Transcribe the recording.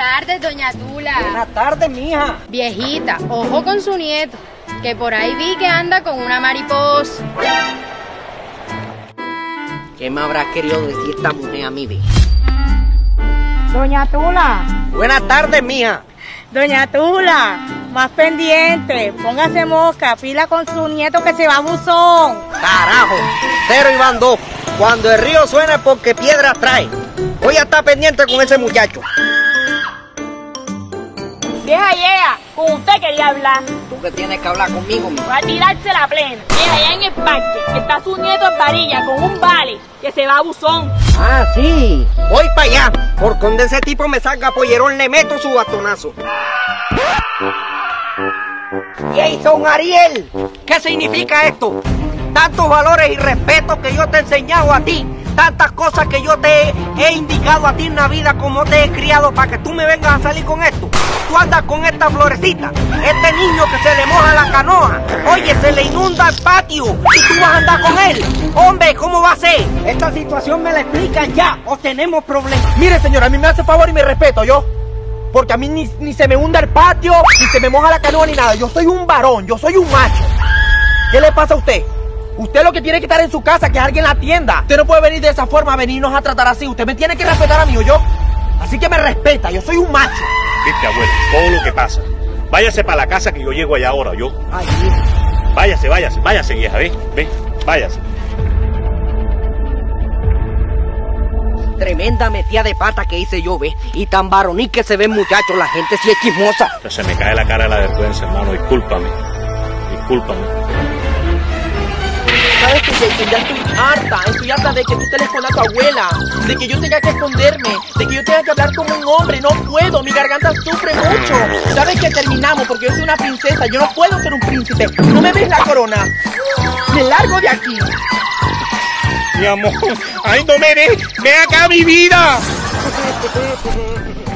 tardes, doña Tula. Buenas tardes, mija. Viejita, ojo con su nieto, que por ahí vi que anda con una mariposa. ¿Qué me habrá querido decir esta mujer a mí, ve? Doña Tula. Buenas tardes, mija. Doña Tula, más pendiente, póngase mosca, pila con su nieto que se va a buzón. Carajo, cero y van dos. Cuando el río suena es porque piedra trae. Voy a estar pendiente con ese muchacho. Vieja llega, con usted quería hablar. Tú que tienes que hablar conmigo, mija. Va a tirarse la plena. Mira, allá en el parque está su nieto en varilla con un vale que se va a buzón. Ah, sí. Voy para allá. Por donde ese tipo me salga pollerón, le meto su bastonazo. Jason Ariel, ¿qué significa esto? Tantos valores y respetos que yo te he enseñado a ti. Tantas cosas que yo te he indicado a ti en la vida como te he criado para que tú me vengas a salir con esto. Tú andas con esta florecita, este niño que se le moja la canoa, oye, se le inunda el patio y tú vas a andar con él. Hombre, ¿cómo va a ser? Esta situación me la explican ya o tenemos problemas. Mire, señora, a mí me hace favor y me respeto, yo. Porque a mí ni se me hunda el patio, ni se me moja la canoa, ni nada. Yo soy un varón, yo soy un macho. ¿Qué le pasa a usted? Usted lo que tiene que estar en su casa, que alguien la atienda. Usted no puede venir de esa forma, venirnos a tratar así. Usted me tiene que respetar a mí, yo. Así que me respeta, yo soy un macho. Viste, abuelo, todo lo que pasa. Váyase para la casa que yo llego allá ahora, yo. Ay, Váyase, vieja, ve, váyase. tremenda metida de pata que hice yo, ve. Y tan varonil que se ve, muchacho, la gente sí es chismosa. Pero se me cae la cara de la vergüenza, hermano, discúlpame. ¿Sabes qué, Jason? Ya estoy harta de que tú telefones a tu abuela, de que yo tenga que esconderme, de que yo tenga que hablar como un hombre. No puedo, mi garganta sufre mucho. ¿Sabes que terminamos? Porque yo soy una princesa, yo no puedo ser un príncipe. ¿No me ves la corona? Me largo de aquí. Mi amor, ay, no me ven acá, mi vida.